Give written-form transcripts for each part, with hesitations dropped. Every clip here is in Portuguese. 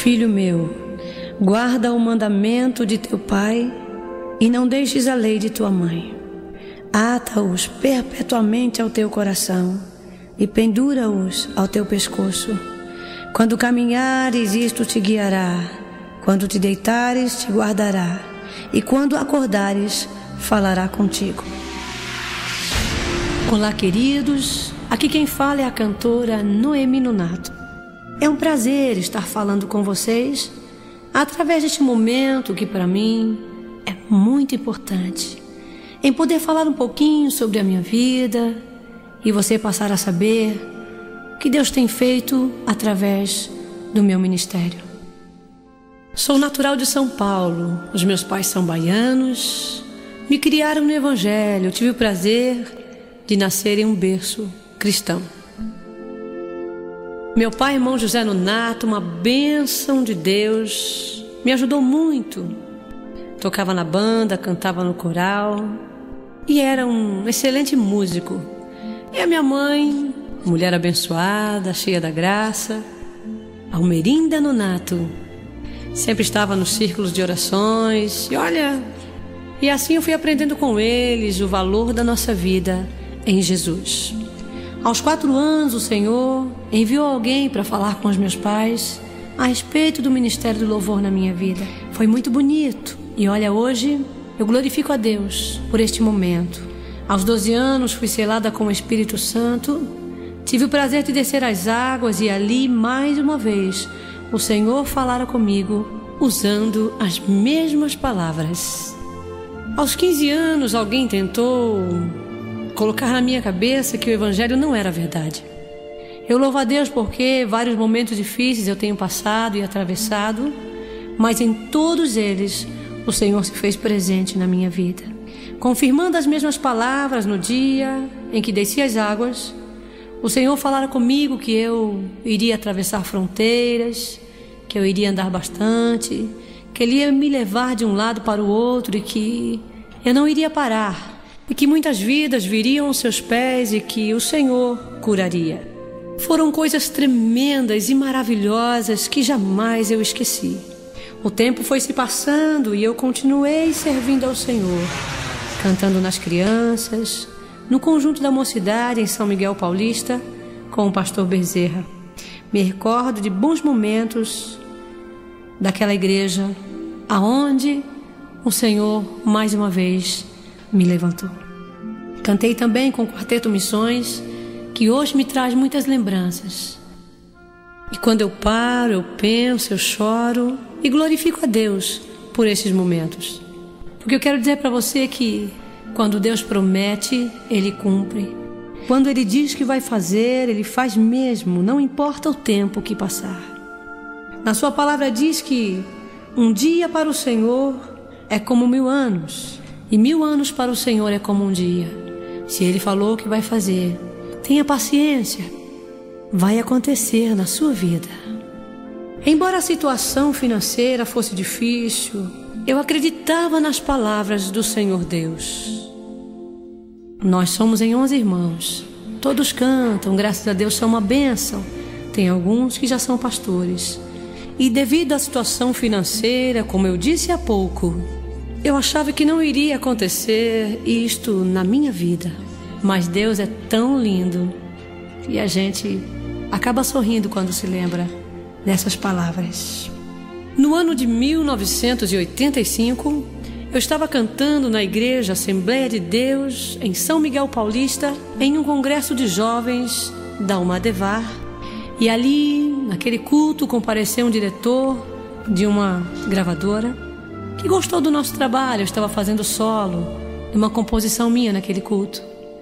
Filho meu, guarda o mandamento de teu pai e não deixes a lei de tua mãe. Ata-os perpetuamente ao teu coração e pendura-os ao teu pescoço. Quando caminhares, isto te guiará. Quando te deitares, te guardará. E quando acordares, falará contigo. Olá, queridos. Aqui quem fala é a cantora Noemi Nonato. É um prazer estar falando com vocês através deste momento que para mim é muito importante, em poder falar um pouquinho sobre a minha vida e você passar a saber o que Deus tem feito através do meu ministério. Sou natural de São Paulo, os meus pais são baianos, me criaram no Evangelho, tive o prazer de nascer em um berço cristão. Meu pai, irmão José Nonato, uma bênção de Deus, me ajudou muito. Tocava na banda, cantava no coral e era um excelente músico. E a minha mãe, mulher abençoada, cheia da graça, Almerinda Nonato, sempre estava nos círculos de orações e assim eu fui aprendendo com eles o valor da nossa vida em Jesus. Aos 4 anos, o Senhor enviou alguém para falar com os meus pais a respeito do ministério do louvor na minha vida. Foi muito bonito. E hoje eu glorifico a Deus por este momento. Aos 12 anos, fui selada com o Espírito Santo. Tive o prazer de descer às águas e ali, mais uma vez, o Senhor falara comigo usando as mesmas palavras. Aos 15 anos, alguém tentou colocar na minha cabeça que o Evangelho não era verdade. Eu louvo a Deus porque vários momentos difíceis eu tenho passado e atravessado, mas em todos eles o Senhor se fez presente na minha vida, confirmando as mesmas palavras no dia em que desci as águas. O Senhor falara comigo que eu iria atravessar fronteiras, que eu iria andar bastante, que Ele ia me levar de um lado para o outro e que eu não iria parar, e que muitas vidas viriam aos seus pés e que o Senhor curaria. Foram coisas tremendas e maravilhosas que jamais eu esqueci. O tempo foi se passando e eu continuei servindo ao Senhor, cantando nas crianças, no conjunto da mocidade em São Miguel Paulista, com o pastor Bezerra. Me recordo de bons momentos daquela igreja, aonde o Senhor, mais uma vez, me levantou. Cantei também com o Quarteto Missões, que hoje me traz muitas lembranças. E quando eu paro, eu penso, eu choro e glorifico a Deus por esses momentos. Porque eu quero dizer para você que quando Deus promete, Ele cumpre. Quando Ele diz que vai fazer, Ele faz mesmo, não importa o tempo que passar. Na sua palavra diz que um dia para o Senhor é como 1000 anos. E 1000 anos para o Senhor é como um dia. Se Ele falou que vai fazer, tenha paciência. Vai acontecer na sua vida. Embora a situação financeira fosse difícil, eu acreditava nas palavras do Senhor Deus. Nós somos em 11 irmãos. Todos cantam, graças a Deus são uma bênção. Tem alguns que já são pastores. E devido à situação financeira, como eu disse há pouco, eu achava que não iria acontecer isto na minha vida. Mas Deus é tão lindo e a gente acaba sorrindo quando se lembra dessas palavras. No ano de 1985, eu estava cantando na igreja Assembleia de Deus, em São Miguel Paulista, em um congresso de jovens da Almadevar. E ali, naquele culto, compareceu um diretor de uma gravadora que gostou do nosso trabalho. Eu estava fazendo solo de uma composição minha naquele culto.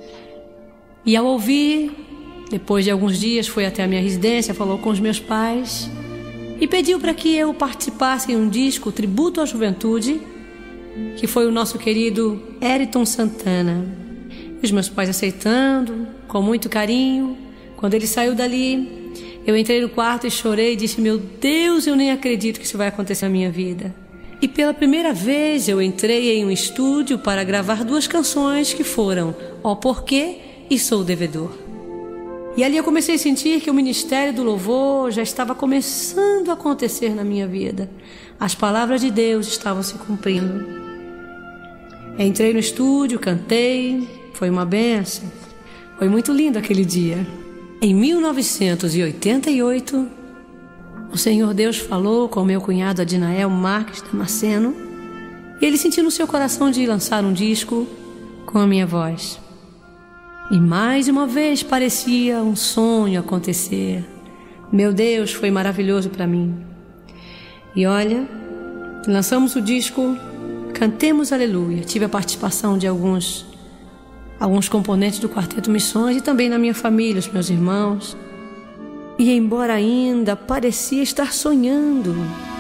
E ao ouvir, depois de alguns dias, foi até a minha residência, falou com os meus pais e pediu para que eu participasse em um disco, Tributo à Juventude, que foi o nosso querido Ayrton Santana. E os meus pais aceitando, com muito carinho. Quando ele saiu dali, eu entrei no quarto e chorei e disse: meu Deus, eu nem acredito que isso vai acontecer na minha vida. E pela primeira vez eu entrei em um estúdio para gravar 2 canções que foram Ó Porquê e Sou Devedor. E ali eu comecei a sentir que o ministério do louvor já estava começando a acontecer na minha vida. As palavras de Deus estavam se cumprindo. Entrei no estúdio, cantei, foi uma bênção. Foi muito lindo aquele dia. Em 1988, o Senhor Deus falou com meu cunhado Adinael Marques Damasceno, e ele sentiu no seu coração de lançar um disco com a minha voz. E mais uma vez parecia um sonho acontecer. Meu Deus, foi maravilhoso para mim. E olha, lançamos o disco Cantemos Aleluia. Tive a participação de alguns componentes do Quarteto Missões e também na minha família, os meus irmãos. E embora ainda parecia estar sonhando,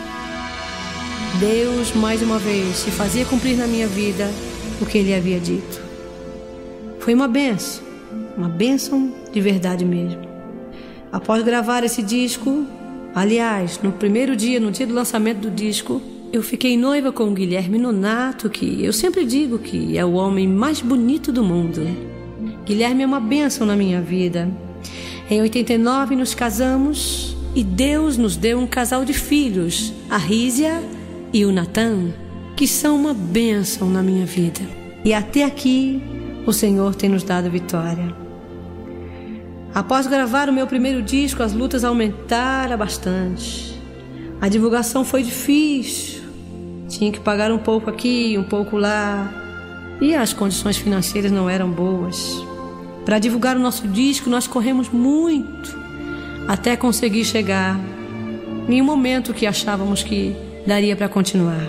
Deus mais uma vez se fazia cumprir na minha vida o que Ele havia dito. Foi uma bênção de verdade mesmo. Após gravar esse disco, aliás, no primeiro dia, no dia do lançamento do disco, eu fiquei noiva com o Guilherme Nonato, que eu sempre digo que é o homem mais bonito do mundo. Guilherme é uma bênção na minha vida. Em 89 nos casamos e Deus nos deu um casal de filhos, a Rízia e o Natan, que são uma bênção na minha vida. E até aqui o Senhor tem nos dado vitória. Após gravar o meu primeiro disco, as lutas aumentaram bastante. A divulgação foi difícil. Tinha que pagar um pouco aqui, um pouco lá. E as condições financeiras não eram boas. Para divulgar o nosso disco, nós corremos muito, até conseguir chegar em um momento que achávamos que daria para continuar.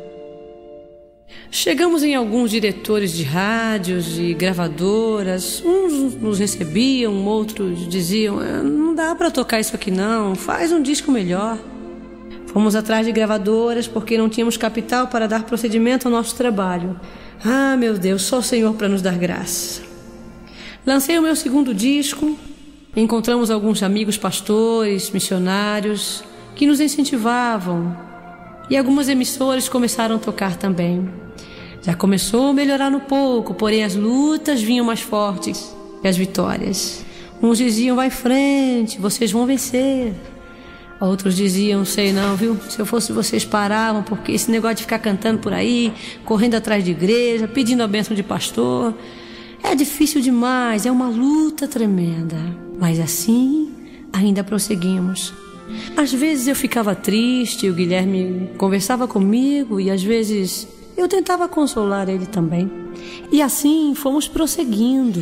Chegamos em alguns diretores de rádios e gravadoras. Uns nos recebiam, outros diziam: não dá para tocar isso aqui não, faz um disco melhor. Fomos atrás de gravadoras porque não tínhamos capital para dar procedimento ao nosso trabalho. Ah, meu Deus, só o Senhor para nos dar graça. Lancei o meu segundo disco, encontramos alguns amigos pastores, missionários, que nos incentivavam, e algumas emissoras começaram a tocar também. Já começou a melhorar um pouco, porém as lutas vinham mais fortes que as vitórias. Uns diziam: vai em frente, vocês vão vencer. Outros diziam: sei não, viu? Se eu fosse vocês paravam, porque esse negócio de ficar cantando por aí, correndo atrás de igreja, pedindo a bênção de pastor, é difícil demais, é uma luta tremenda. Mas assim, ainda prosseguimos. Às vezes eu ficava triste, o Guilherme conversava comigo e às vezes eu tentava consolar ele também. E assim fomos prosseguindo.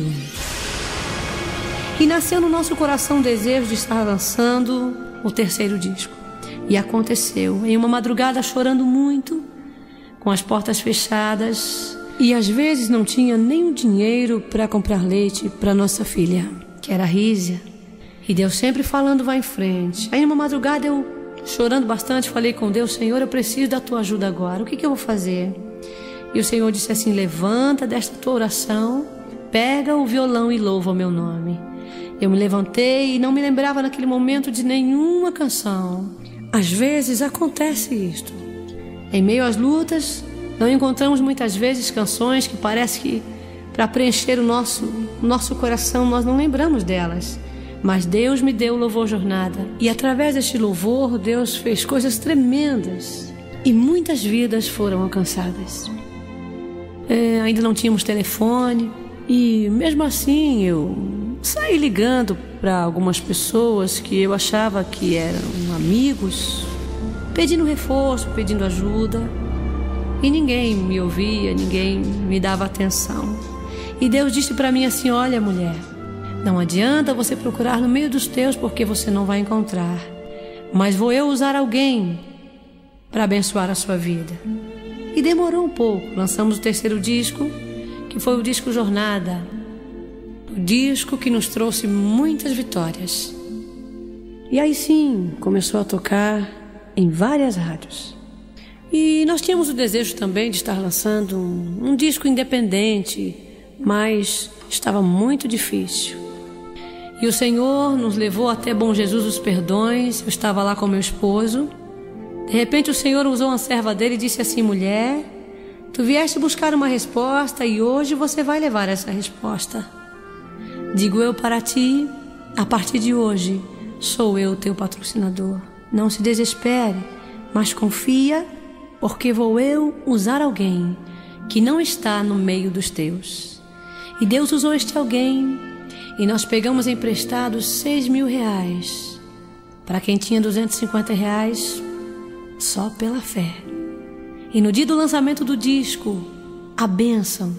E nasceu no nosso coração o desejo de estar lançando o terceiro disco. E aconteceu, em uma madrugada, chorando muito, com as portas fechadas, e às vezes não tinha nem o dinheiro para comprar leite para nossa filha, que era a Rízia. E Deus sempre falando: vai em frente. Aí numa madrugada eu, chorando bastante, falei com Deus: Senhor, eu preciso da tua ajuda agora, o que eu vou fazer? E o Senhor disse assim: levanta desta tua oração, pega o violão e louva o meu nome. Eu me levantei e não me lembrava naquele momento de nenhuma canção. Às vezes acontece isto. Em meio às lutas, não encontramos muitas vezes canções que parece que para preencher o nosso coração nós não lembramos delas. Mas Deus me deu o louvor jornada. E através deste louvor, Deus fez coisas tremendas. E muitas vidas foram alcançadas. Ainda não tínhamos telefone. E mesmo assim eu saí ligando para algumas pessoas que eu achava que eram amigos, pedindo reforço, pedindo ajuda. E ninguém me ouvia, ninguém me dava atenção. E Deus disse para mim assim: olha, mulher, não adianta você procurar no meio dos teus, porque você não vai encontrar. Mas vou eu usar alguém para abençoar a sua vida. E demorou um pouco. Lançamos o terceiro disco, que foi o disco Jornada. O disco que nos trouxe muitas vitórias. E aí sim, começou a tocar em várias rádios. E nós tínhamos o desejo também de estar lançando um disco independente, mas estava muito difícil. E o Senhor nos levou até Bom Jesus dos Perdões. Eu estava lá com meu esposo. De repente o Senhor usou uma serva dele e disse assim: mulher, tu vieste buscar uma resposta e hoje você vai levar essa resposta. Digo eu para ti A partir de hoje, sou eu teu patrocinador. Não se desespere, mas confia, porque vou eu usar alguém que não está no meio dos teus. E Deus usou este alguém, e nós pegamos emprestados 6.000 reais para quem tinha 250 reais só pela fé. E no dia do lançamento do disco, a bênção,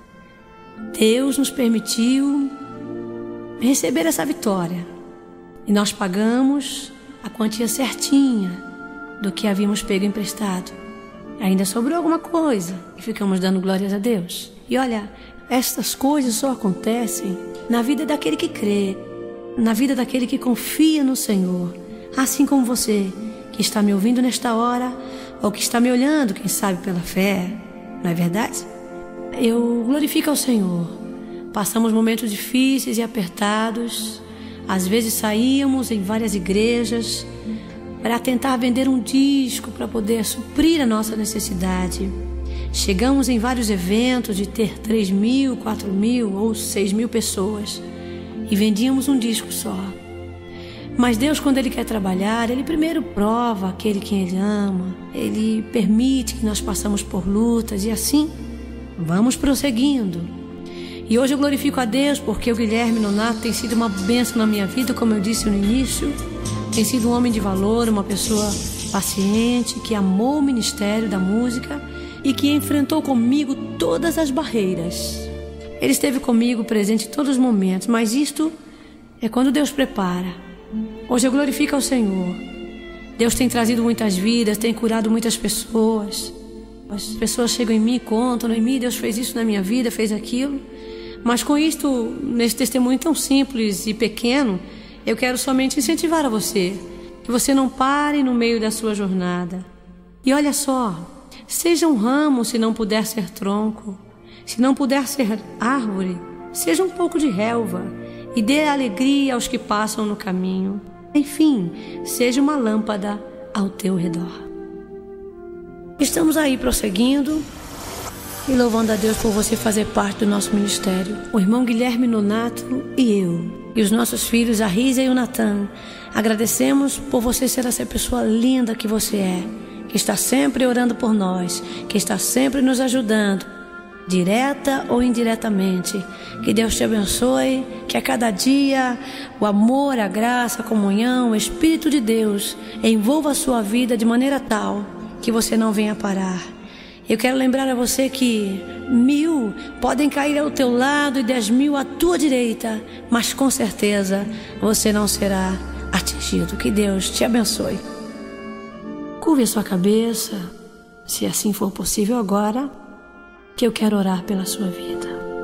Deus nos permitiu receber essa vitória. E nós pagamos a quantia certinha do que havíamos pego emprestado. Ainda sobrou alguma coisa e ficamos dando glórias a Deus. E olha, estas coisas só acontecem na vida daquele que crê, na vida daquele que confia no Senhor. Assim como você que está me ouvindo nesta hora, ou que está me olhando, quem sabe pela fé, não é verdade? Eu glorifico ao Senhor. Passamos momentos difíceis e apertados. Às vezes saíamos em várias igrejas para tentar vender um disco para poder suprir a nossa necessidade. Chegamos em vários eventos de ter 3.000, 4.000 ou 6.000 pessoas e vendíamos um disco só. Mas Deus, quando Ele quer trabalhar, Ele primeiro prova aquele que Ele ama. Ele permite que nós passamos por lutas e assim vamos prosseguindo. E hoje eu glorifico a Deus porque o Guilherme Nonato tem sido uma bênção na minha vida, como eu disse no início. Tem sido um homem de valor, uma pessoa paciente, que amou o ministério da música e que enfrentou comigo todas as barreiras. Ele esteve comigo presente em todos os momentos, mas isto é quando Deus prepara. Hoje eu glorifico ao Senhor. Deus tem trazido muitas vidas, tem curado muitas pessoas. As pessoas chegam em mim e contam, Noemi, Deus fez isso na minha vida, fez aquilo. Mas com isto, nesse testemunho tão simples e pequeno, eu quero somente incentivar a você, que você não pare no meio da sua jornada. E olha só, seja um ramo se não puder ser tronco, se não puder ser árvore, seja um pouco de relva e dê alegria aos que passam no caminho. Enfim, seja uma lâmpada ao teu redor. Estamos aí prosseguindo e louvando a Deus por você fazer parte do nosso ministério. O irmão Guilherme Nonato e eu, e os nossos filhos, a Risa e o Natan, agradecemos por você ser essa pessoa linda que você é, que está sempre orando por nós, que está sempre nos ajudando, direta ou indiretamente. Que Deus te abençoe, que a cada dia o amor, a graça, a comunhão, o Espírito de Deus envolva a sua vida de maneira tal que você não venha parar. Eu quero lembrar a você que 1.000 podem cair ao teu lado e 10.000 à tua direita, mas com certeza você não será atingido. Que Deus te abençoe. Curve a sua cabeça, se assim for possível agora, que eu quero orar pela sua vida.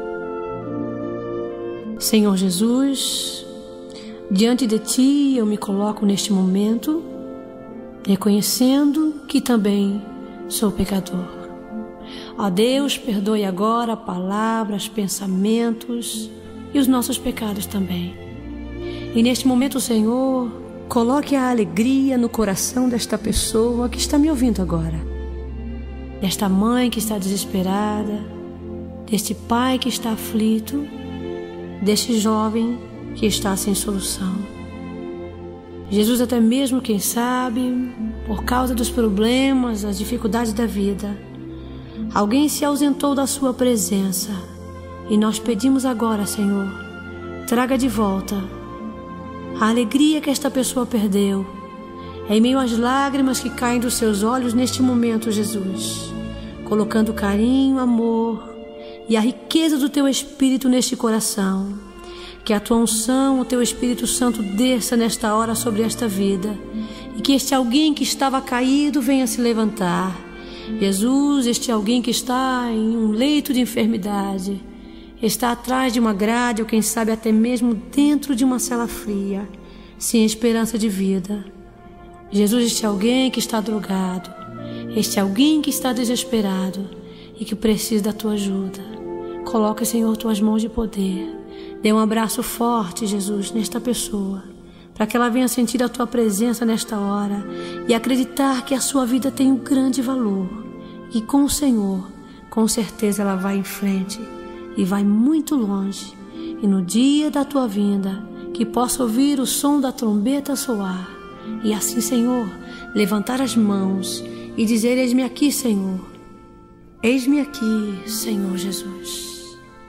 Senhor Jesus, diante de Ti eu me coloco neste momento, reconhecendo que também sou pecador. Ó Deus, perdoe agora palavras, pensamentos e os nossos pecados também. E neste momento, Senhor, coloque a alegria no coração desta pessoa que está me ouvindo agora. Desta mãe que está desesperada, deste pai que está aflito, deste jovem que está sem solução. Jesus, até mesmo, quem sabe, por causa dos problemas, das dificuldades da vida, alguém se ausentou da sua presença e nós pedimos agora, Senhor, traga de volta a alegria que esta pessoa perdeu, em meio às lágrimas que caem dos seus olhos neste momento, Jesus, colocando carinho, amor e a riqueza do Teu Espírito neste coração. Que a Tua unção, o Teu Espírito Santo desça nesta hora sobre esta vida e que este alguém que estava caído venha se levantar. Jesus, este alguém que está em um leito de enfermidade, está atrás de uma grade ou quem sabe até mesmo dentro de uma cela fria, sem esperança de vida. Jesus, este alguém que está drogado, este alguém que está desesperado e que precisa da Tua ajuda. Coloca, Senhor, Tuas mãos de poder. Dê um abraço forte, Jesus, nesta pessoa, para que ela venha sentir a Tua presença nesta hora e acreditar que a sua vida tem um grande valor. E com o Senhor, com certeza ela vai em frente e vai muito longe. E no dia da Tua vinda, que possa ouvir o som da trombeta soar, e assim, Senhor, levantar as mãos e dizer: eis-me aqui, Senhor. Eis-me aqui, Senhor Jesus.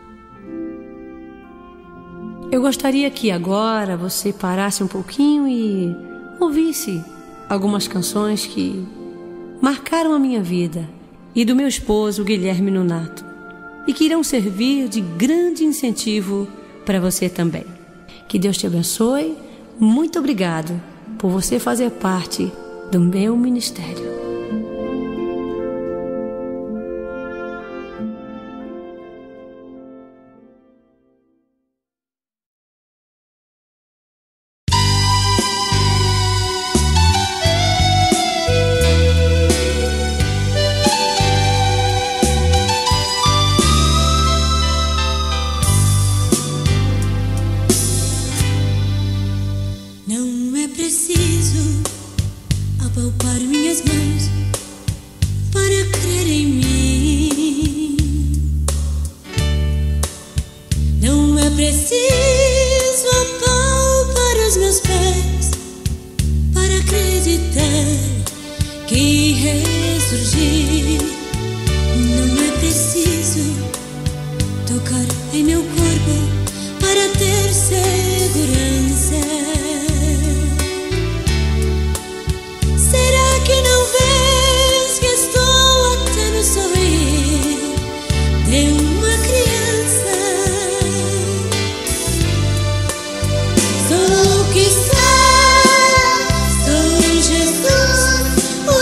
Eu gostaria que agora você parasse um pouquinho e ouvisse algumas canções que marcaram a minha vida e do meu esposo Guilherme Nonato, e que irão servir de grande incentivo para você também. Que Deus te abençoe. Muito obrigado por você fazer parte do meu ministério. Apalpar minhas mãos para crer em mim. Não é preciso apalpar os meus pés para acreditar que ressurgi. Não é preciso tocar em meu corpo para ter segurança. Será que não vês que estou até no sorrir de uma criança? Sou o que sou Jesus, o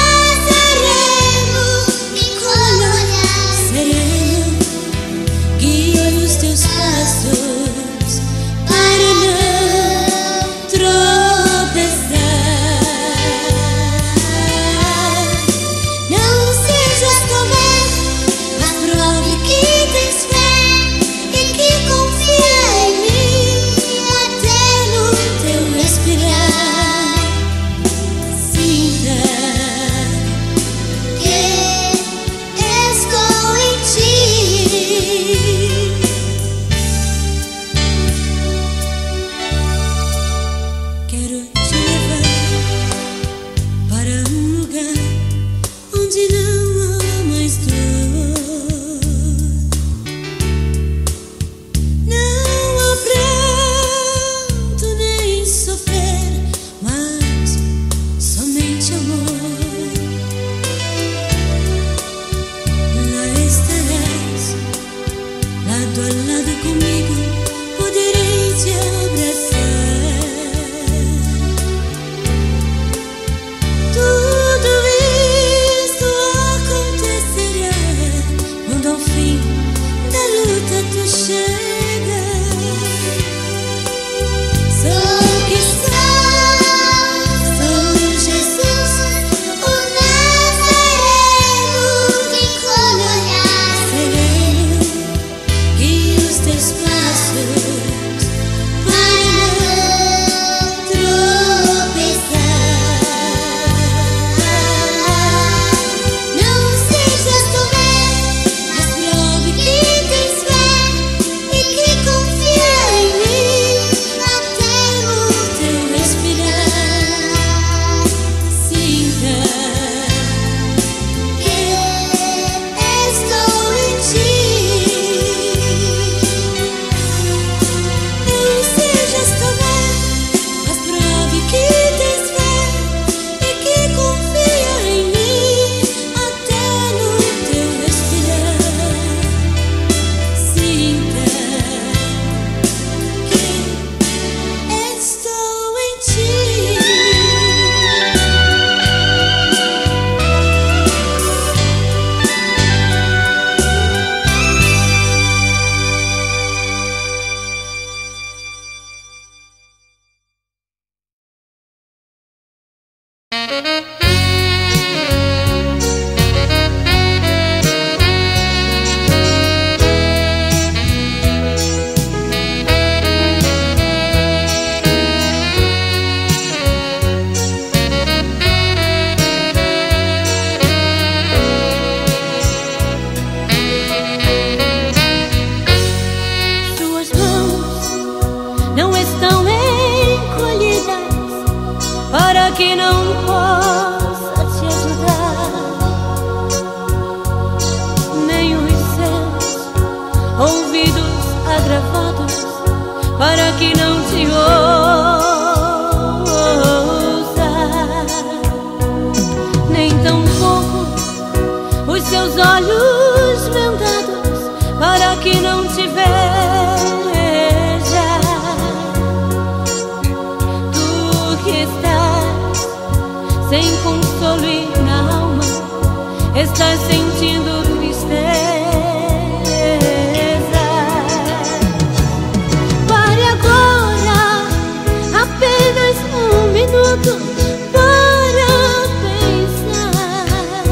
Nazareno, Nicolau sereno. Guia os teus passos para não tropeçar. Não estão não te ouça, nem tampouco os seus olhos vendados para que não te veja. Tu que estás sem consolo e na alma estás sentindo tristeza. Pare agora, apenas um minuto para pensar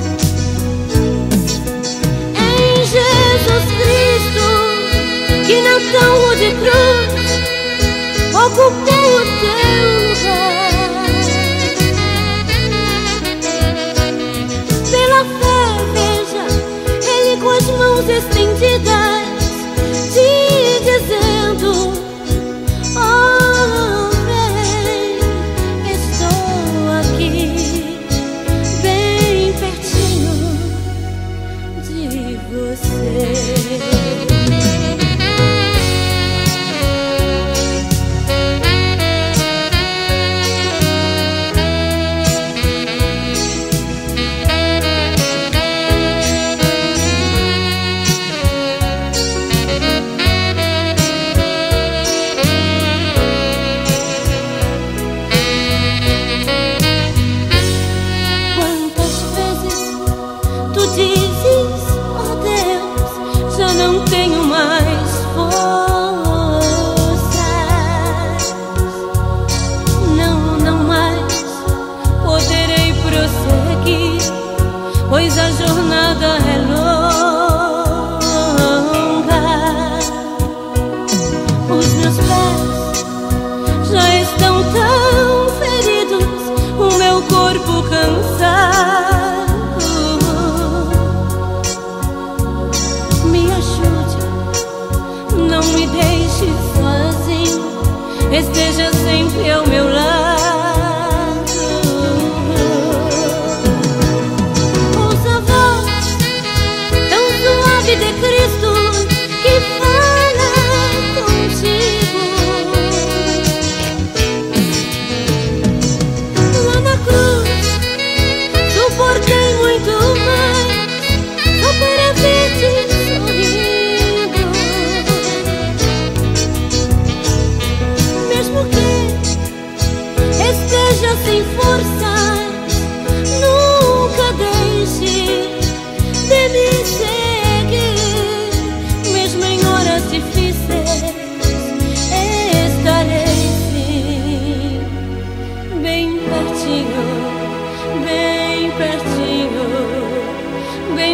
em Jesus Cristo, que na cruz de cruz ocupou o teu lugar. Pela fé, veja, Ele com as mãos estendidas, te dizendo: oh, vem, estou aqui, bem pertinho de você. Não tenho mais forças, não mais poderei prosseguir, pois a jornada é longa. Os meus pés já estão tão feridos, o meu corpo cansado. Não me deixe sozinho, esteja sempre ao meu lado. Ouça a voz tão suave de Cristo que fala contigo. Lá na cruz suportei muito mais, só para ver te sorrir. Esteja sem forças, nunca deixe de me seguir. Mesmo em horas difíceis, estarei sim, bem pertinho, bem pertinho, bem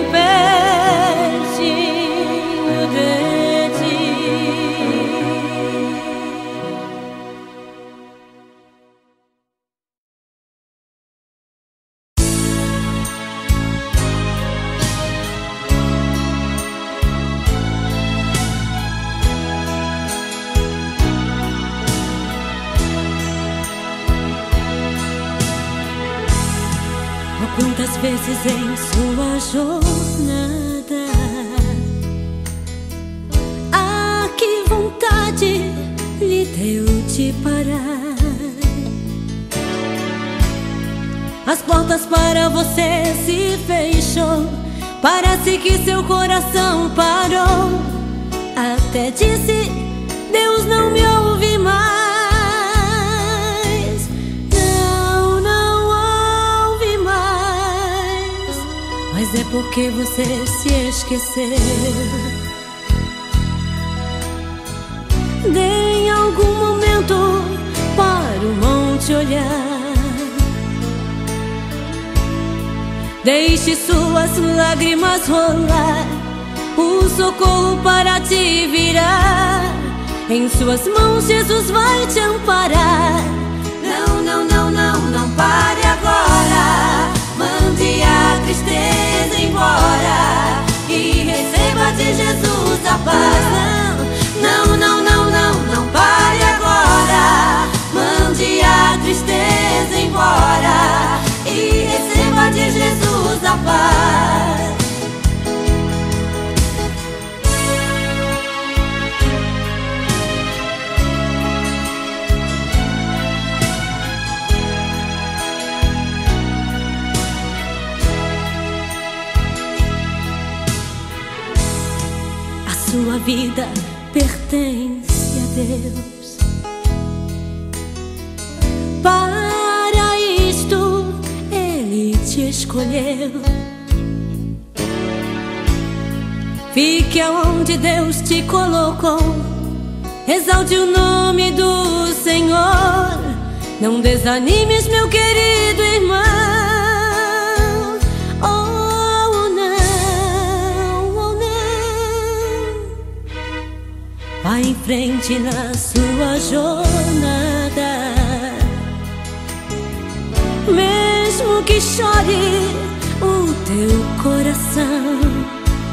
pertinho de ti. Quantas vezes em sua jornada, ah, que vontade lhe deu de parar. As portas para você se fechou, parece que seu coração parou. Até disse: Deus não me ouve mais. Mas é porque você se esqueceu de em algum momento para o monte olhar. Deixe suas lágrimas rolar, o socorro para te virar. Em suas mãos Jesus vai te amparar. Não, não, não, não, não pare agora. Mande a tristeza embora e receba de Jesus a paz. Não, não, não, não, não pare agora. Mande a tristeza embora e receba de Jesus a paz. vida pertence a Deus. Para isto Ele te escolheu. Fique aonde Deus te colocou, exalte o nome do Senhor. Não desanimes, meu querido irmão. Oh, não, oh, não. Vá em frente na sua jornada, mesmo que chore o teu coração.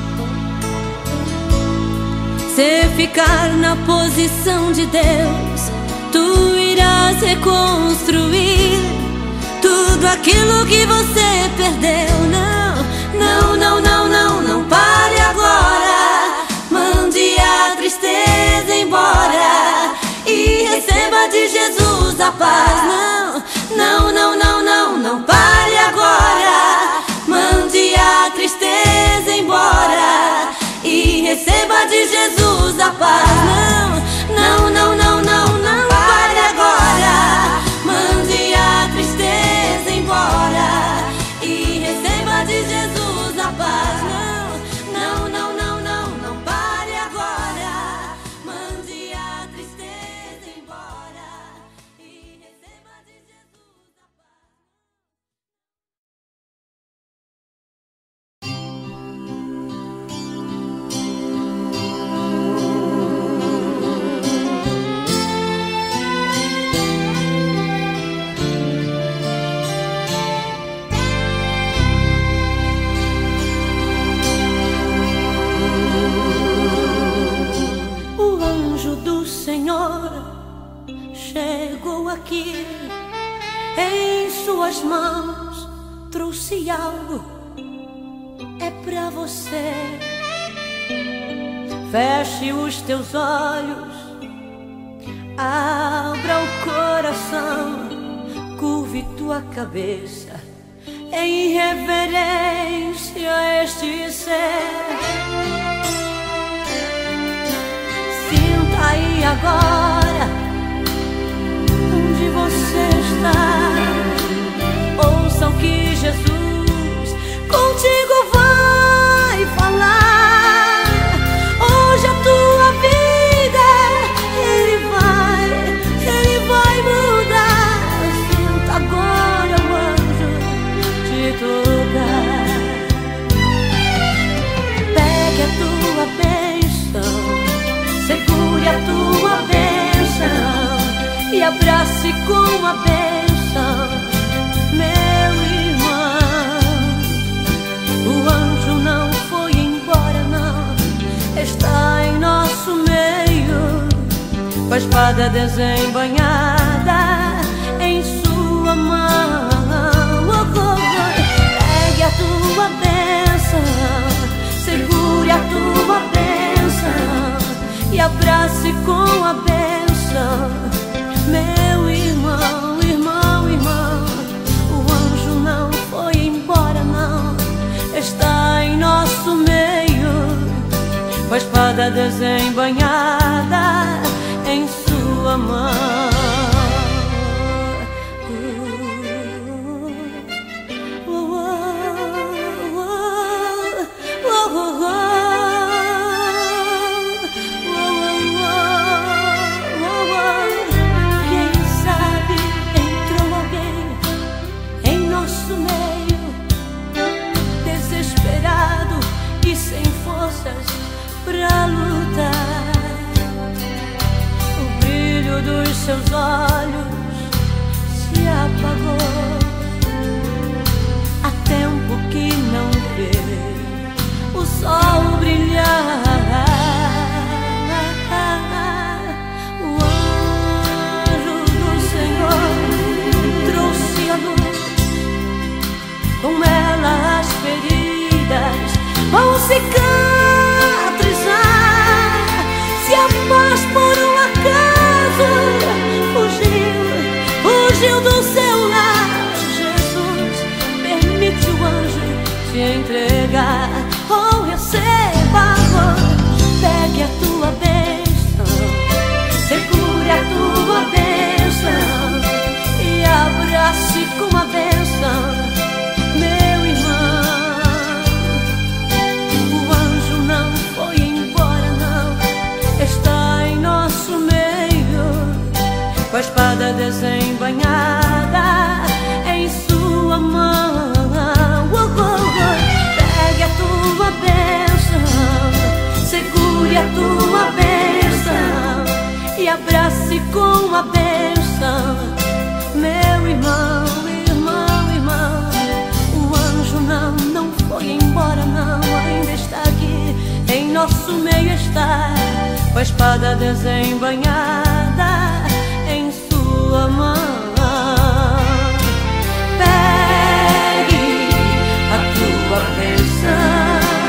Se ficar na posição de Deus, tu irás reconstruir tudo aquilo que você perdeu. Não, não, não, não, não, não pare agora. Mande a tristeza embora e receba de Jesus a paz. Não, não, não, não, não pare agora. Mande a tristeza embora e receba de Jesus a paz. Não, não, não, não, não pare agora. Mande a tristeza embora e receba de Jesus a paz. Não, não, não, não, não pare agora. Mande a tristeza embora e receba de Jesus a paz. Chegou aqui, em suas mãos trouxe algo, é pra você. Feche os teus olhos, abra o coração, curve tua cabeça em reverência a este ser. Sinta aí agora onde você está. Ouça o que Jesus contigo vai falar. Hoje a tua vida Ele vai mudar. Sinta agora o anjo te tocar. Pegue a tua bênção, segure a tua bênção e abrace com a bênção, meu irmão. O anjo não foi embora, não, está em nosso meio, com a espada desembainhada em sua mão. Pegue a tua bênção, segure a tua bênção e abrace com a bênção, meu irmão, irmão, irmão. O anjo não foi embora, não, está em nosso meio, com a espada desembainhada em sua mão. Pra lutar, o brilho dos seus olhos se apagou. Há tempo que não vê o sol brilhar. O anjo do Senhor trouxe a luz, com ela as feridas vão secar. Se a paz por um acaso fugiu do seu lar, Jesus permite o anjo te entregar. Oh, receba agora. espada desembainhada em sua mão. Pegue a tua bênção, segure a tua bênção e abrace com a bênção, meu irmão, irmão, irmão. O anjo não foi embora, não, ainda está aqui, em nosso meio está, com a espada desembainhada em sua mão. Pegue a tua bênção.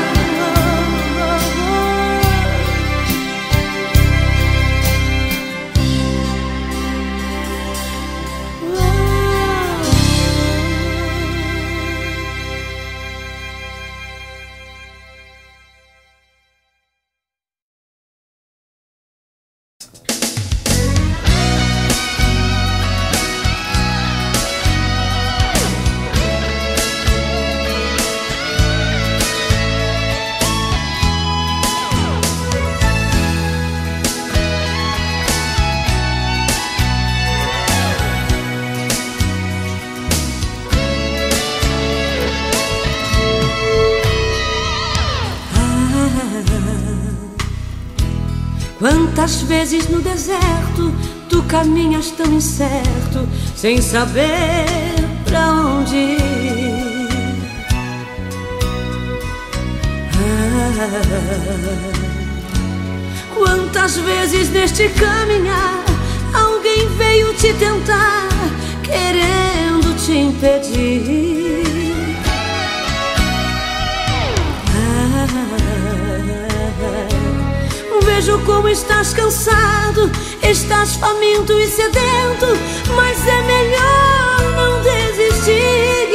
Quantas vezes no deserto tu caminhas tão incerto, sem saber pra onde ir. Quantas vezes neste caminhar alguém veio te tentar, querendo te impedir. Vejo como estás cansado, estás faminto e sedento, mas é melhor não desistir.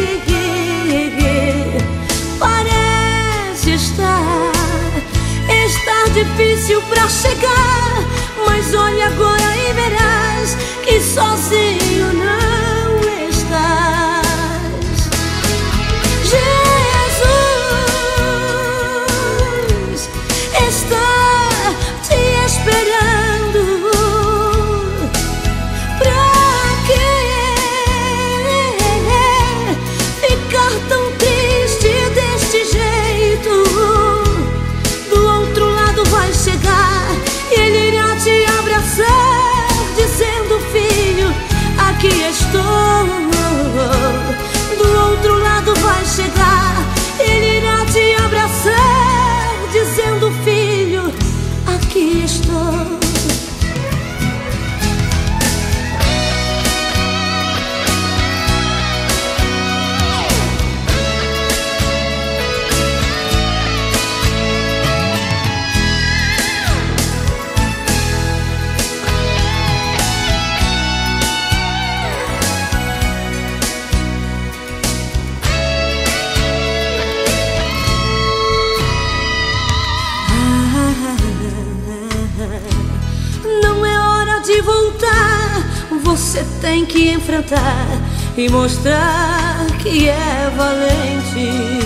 Parece estar difícil pra chegar, mas olha agora e verás que sozinho não estás. Jesus está te esperando. Pra quê ficar tão triste deste jeito? Do outro lado vai chegar e ele irá te abraçar, dizendo: filho, aqui estou. Do outro lado vai chegar, ele irá te abraçar, dizendo: filho, aqui estou. Voltar, você tem que enfrentar e mostrar que é valente.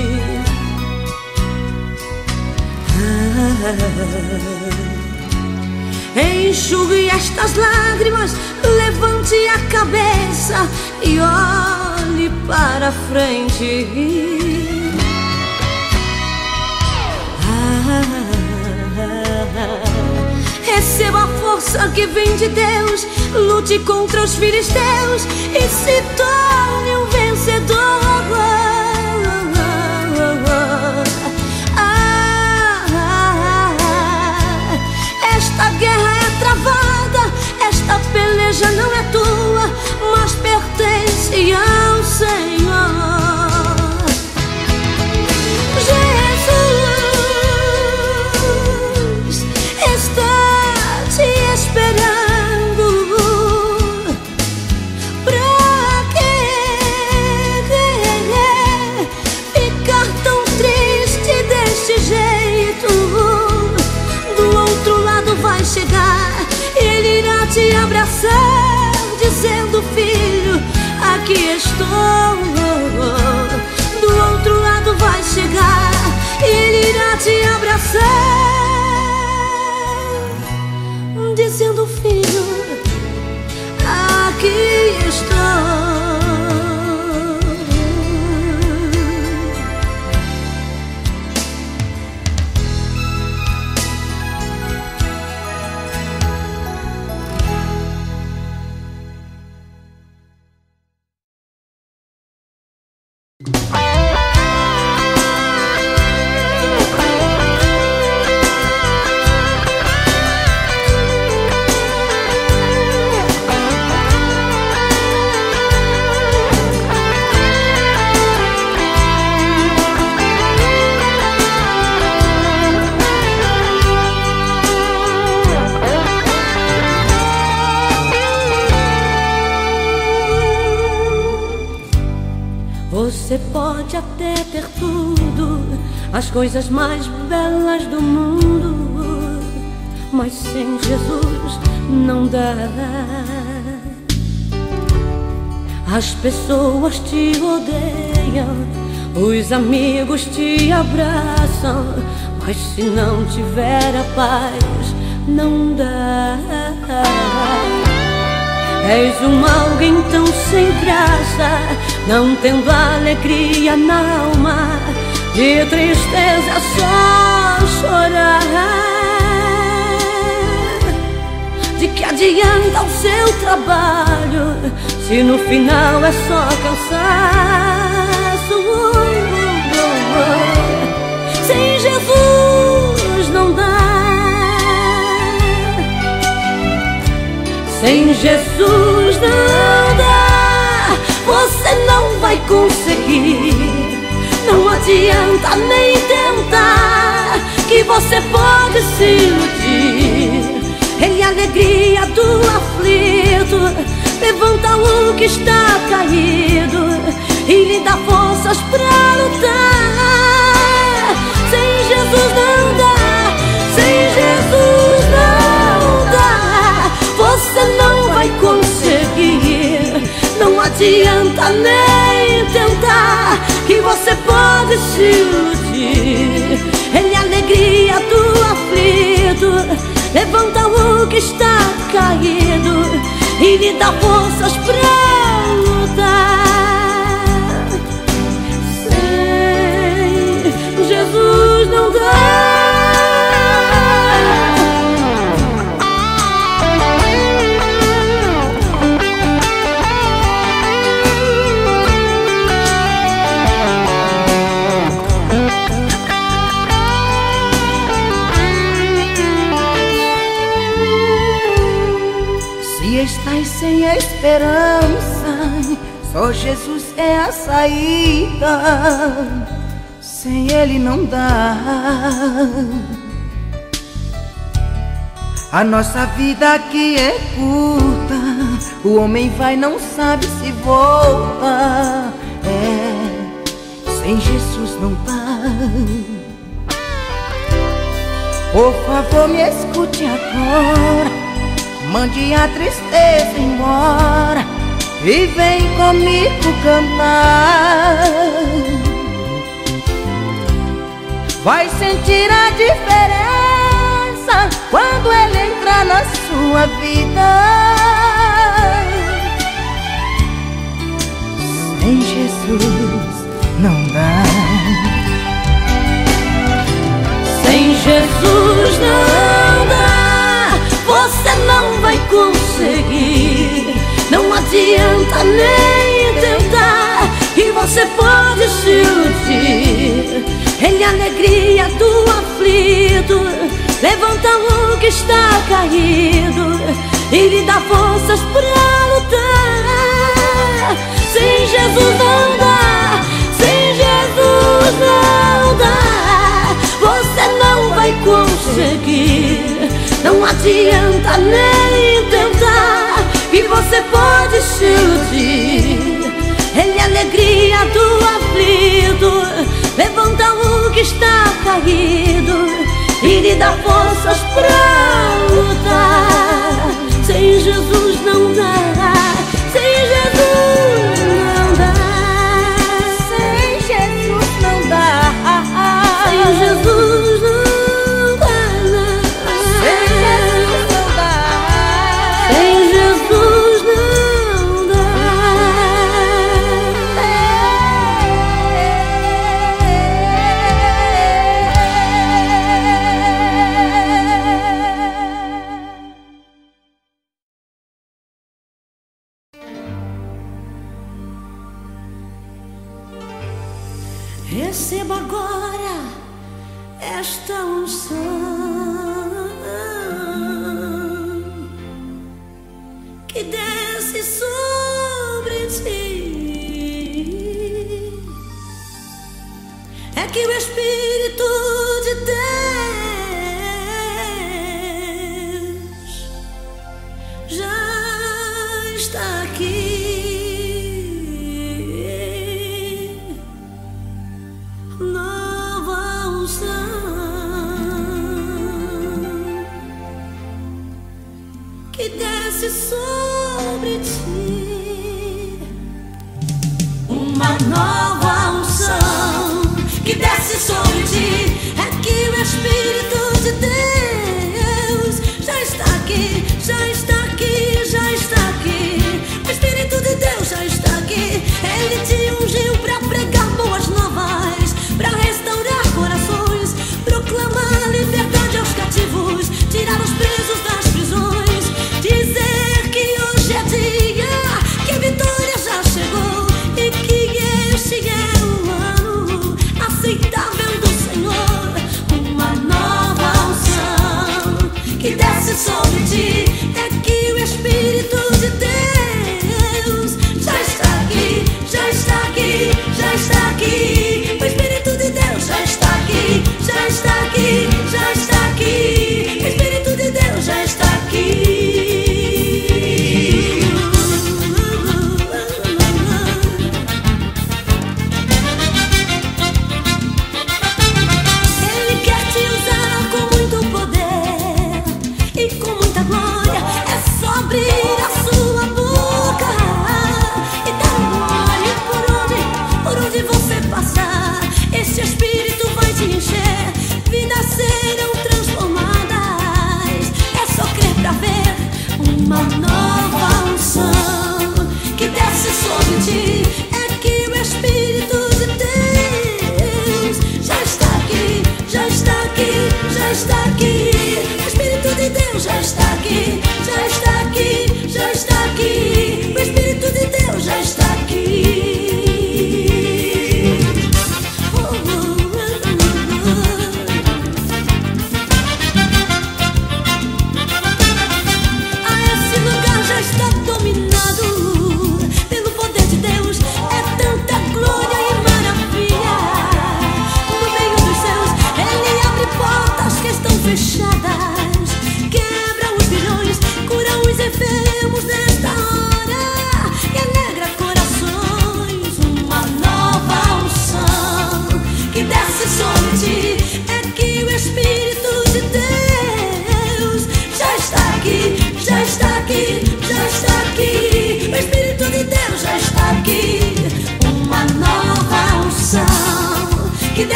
Enxugue estas lágrimas, levante a cabeça e olhe para frente. Receba a força que vem de Deus, lute contra os filisteus e se torne um vencedor. Esta guerra é travada, esta peleja não é tua, mas pertence ao Senhor. Jesus está te esperando. Pra quê ficar tão triste deste jeito? Do outro lado vai chegar, ele irá te abraçar, dizendo: filho, aqui estou. Do outro lado vai chegar, ele irá te abraçar, dizendo: filho, Você pode até ter tudo, as coisas mais belas do mundo, mas sem Jesus não dá. As pessoas te odeiam, os amigos te abraçam, mas se não tiver a paz, não dá. És alguém tão sem graça, não tendo alegria na alma, de tristeza é só chorar. De que adianta o seu trabalho, se no final é só cansaço? Sem Jesus não dá. Sem Jesus não dá. Você não vai conseguir. Não adianta nem tentar, que você pode se iludir. Ele é a alegria do aflito, levanta o que está caído e lhe dá forças pra lutar. Sem Jesus não dá. Sem Jesus não dá. Você não vai conseguir. Não adianta nem tentar, que você pode se iludir. Ele é a alegria do aflito, levanta o que está caído e lhe dá forças pra lutar. Sem Jesus não dá. Estás sem esperança, só Jesus é a saída. Sem Ele não dá. A nossa vida aqui é curta, o homem vai não sabe se volta. Sem Jesus não dá. Por favor, me escute agora. Mande a tristeza embora e vem comigo cantar. Vai sentir a diferença quando Ele entrar na sua vida. Sem Jesus não dá. Sem Jesus não dá. Você não vai conseguir. Não adianta nem tentar, que você pode se iludir. Ele é a alegria do aflito, levanta o que está caído e lhe dá forças pra lutar. Sem Jesus não dá. Sem Jesus não dá. Você não vai conseguir. Não adianta nem tentar, que você pode se iludir. Ele é a alegria do aflito, levanta o que está caído e lhe dá forças pra lutar. Sem Jesus não dá. Sem Jesus não dá. Sem Jesus não dá. Sem Jesus não dá. Receba agora esta unção que desce sobre ti. É que o Espírito de Deus já está aqui.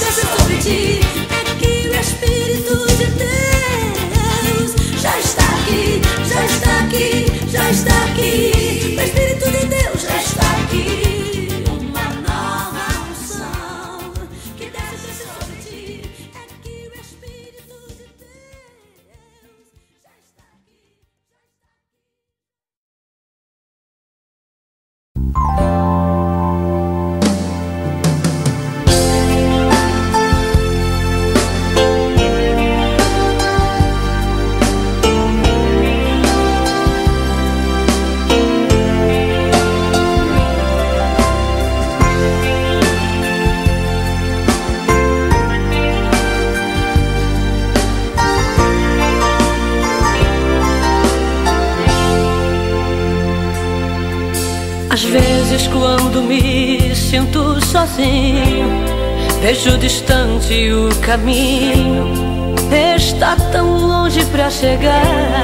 desça sobre ti. É que o Espírito de Deus já está aqui, já está aqui, já está aqui. O Espírito de Deus já está aqui. Uma nova unção que desce sobre ti. É que o Espírito de Deus já está aqui. Às vezes quando me sinto sozinho, vejo distante o caminho, está tão longe pra chegar.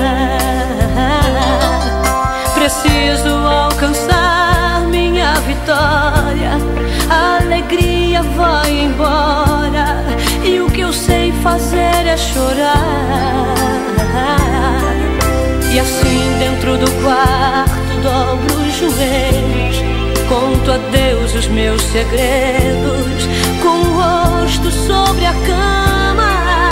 Preciso alcançar minha vitória, a alegria vai embora e o que eu sei fazer é chorar. E assim dentro do quarto dobro os joelhos, conto a Deus os meus segredos, com o rosto sobre a cama.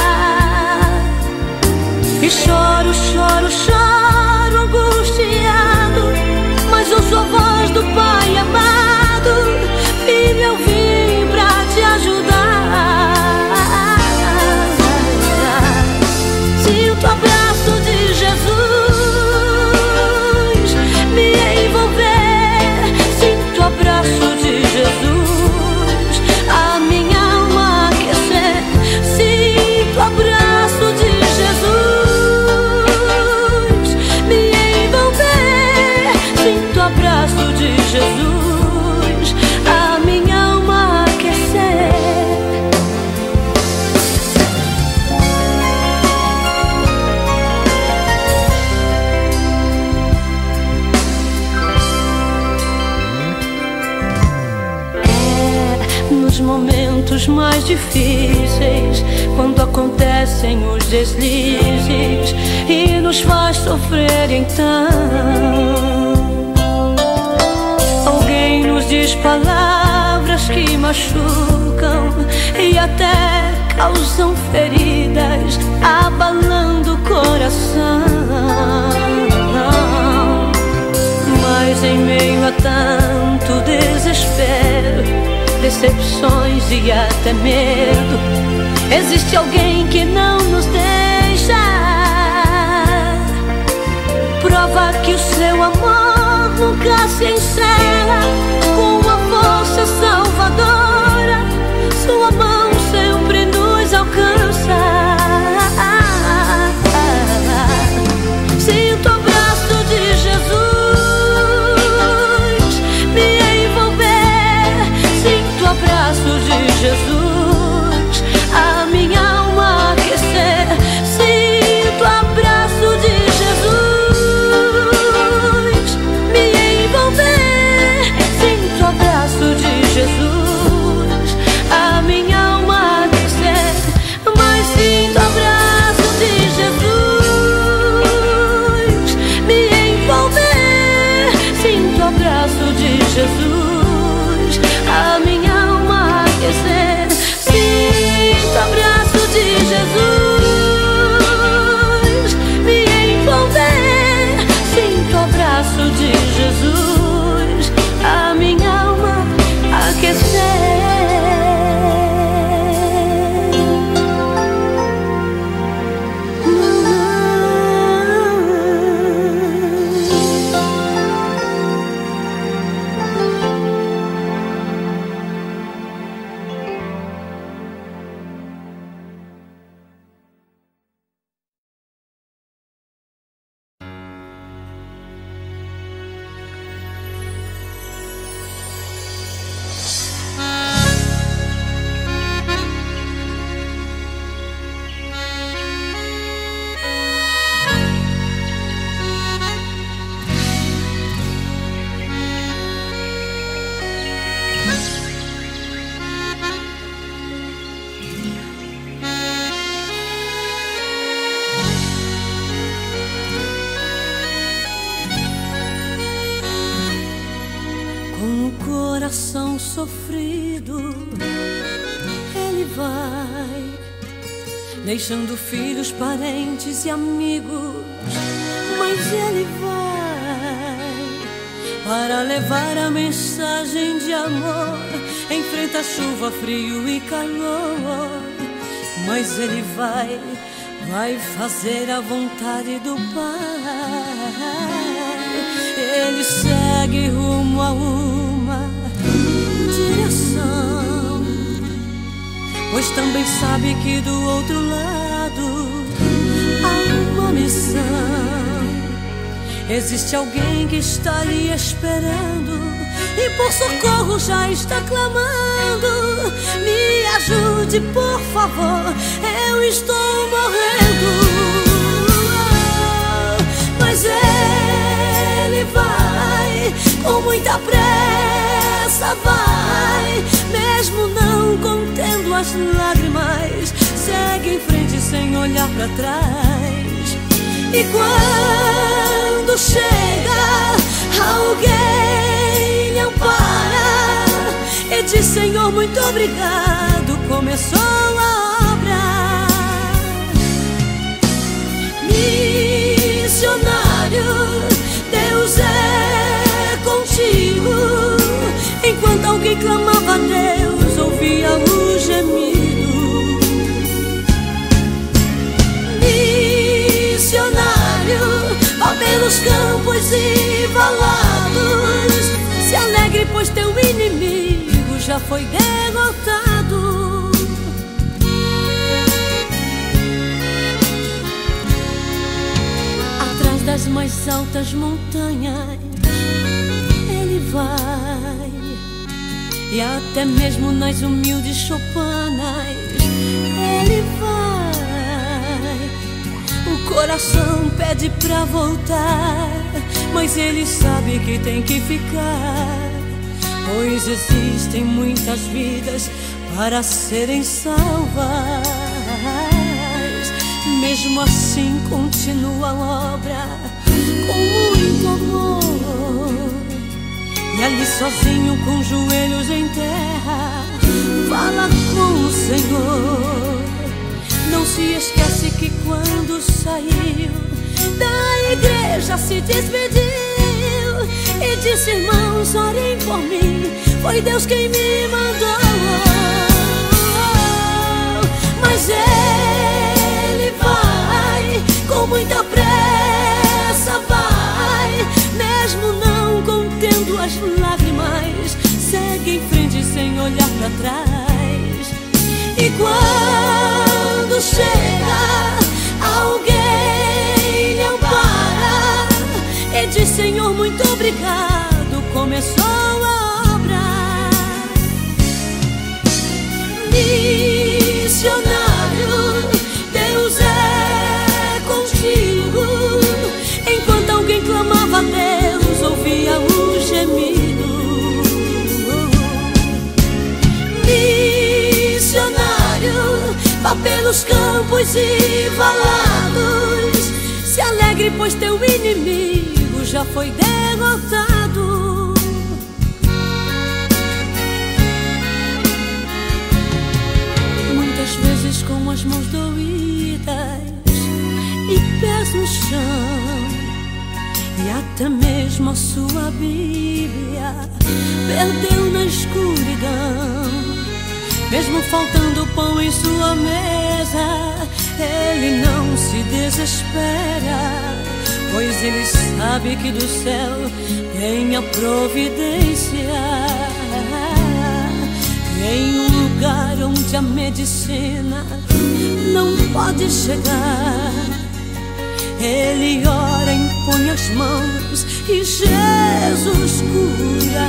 E choro, choro, choro angustiado, mas ouço a voz do Pai amado: filho, eu vim pra te ajudar. Sinto o abraço de Jesus me envolver, sinto o abraço de Jesus a minha alma aquecer. Sinto o abraço de Jesus me envolver, sinto o abraço de Jesus a minha alma aquecer. Nos momentos mais difíceis, quando acontecem os deslizes e nos faz sofrer, então alguém nos diz palavras que machucam e até causam feridas, abalando o coração. Mas em meio a tanto desespero, decepções e até medo, existe alguém que não nos deixa. Prova que o seu amor nunca se encerra, com a força salvadora, sua mão sempre nos alcança. Sinto o abraço de Jesus me envolver, sinto o abraço de Jesus a minha alma aquecer. Sinto o abraço de Jesus me envolver, sinto o abraço de Jesus a minha alma aquecer. Mas sinto o abraço de Jesus me envolver, sinto o abraço de Jesus a minha alma aquecer. Sinto o abraço de Jesus me envolver, sinto o abraço de Jesus a minha alma aquecer. coração sofrido, ele vai deixando filhos, parentes e amigos, mas ele vai para levar a mensagem de amor. Enfrenta chuva, frio e calor, mas ele vai fazer a vontade do Pai. Ele segue rumo a uma direção, pois também sabe que do outro lado há uma missão. Existe alguém que está ali esperando e por socorro já está clamando. Me ajude, por favor, eu estou morrendo. Mas ele vai, com muita pressa vai, mesmo não contendo as lágrimas, segue em frente sem olhar para trás. E quando chega, alguém lhe ampara e diz: Senhor, muito obrigado, começou a obra. Missionário, Deus é contigo. Enquanto alguém clamava a Deus, ouvia o gemido. Missionário, vá pelos campos e valados, se alegre, pois teu inimigo já foi derrotado. Atrás das mais altas montanhas ele vai, e até mesmo nas humildes choupanas ele vai. O coração pede pra voltar, mas ele sabe que tem que ficar, pois existem muitas vidas para serem salvas. Mesmo assim continua a obra com muito amor, e ali sozinho, com joelhos em terra, fala com o Senhor. Não se esquece que quando saiu da igreja se despediu e disse: irmãos, orem por mim, foi Deus quem me mandou. Mas ele vai, com muita pressa vai, mesmo não contendo as lágrimas, segue em frente sem olhar para trás. E quando chega, alguém lhe ampara e diz: Senhor, muito obrigado, começou a obra. Missionário, Deus é contigo. Enquanto alguém clamava a Deus, ouvia o gemido. Missionário, vá pelos campos e valados, se alegre, pois teu inimigo já foi derrotado. Muitas vezes com as mãos doídas e pés no chão, e até mesmo a sua Bíblia perdeu na escuridão. Mesmo faltando pão em sua mesa, ele não se desespera, pois ele sabe que do céu tem a providência. E em um lugar onde a medicina não pode chegar, ele ora, impõe as mãos e Jesus cura.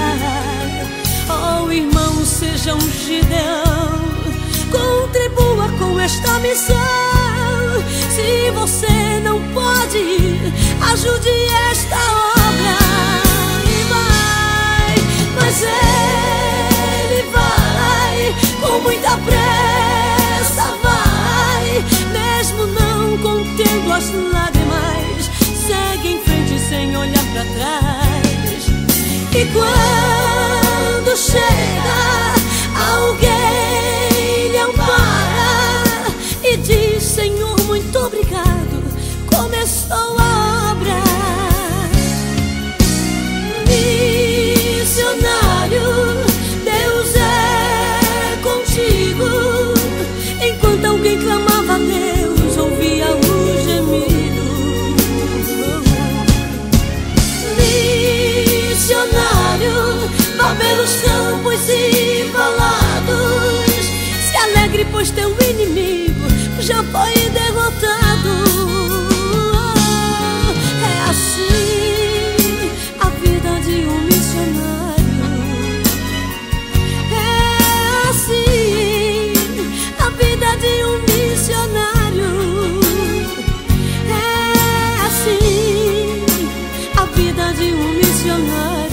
Oh, irmão, seja um Gideão, contribua com esta missão. Se você não pode ir, ajude esta obra. E vai, mas ele vai, com muita pressa vai, mesmo não contendo as lágrimas, segue em frente sem olhar para trás. E quando pois teu inimigo já foi derrotado. É assim a vida de um missionário. É assim a vida de um missionário. É assim a vida de um missionário.